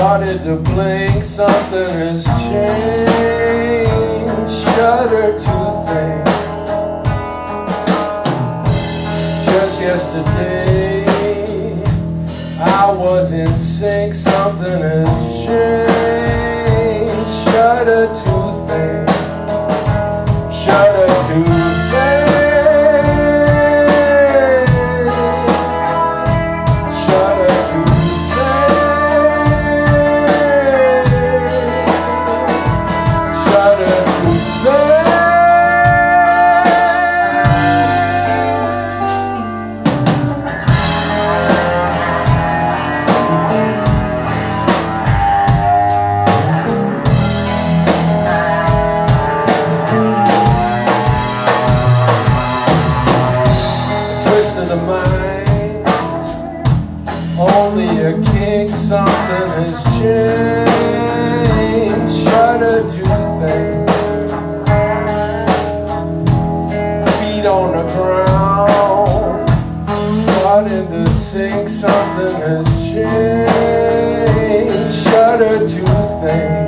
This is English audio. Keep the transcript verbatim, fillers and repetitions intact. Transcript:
started to blink, something has changed. Shudder to think, just yesterday I was in sync, something has changed. Shudder to think, shudder to think. Twist of the mind, only a kick, something has changed. Shudder to think, feet on the ground, starting to sink, something has changed. Shudder to think.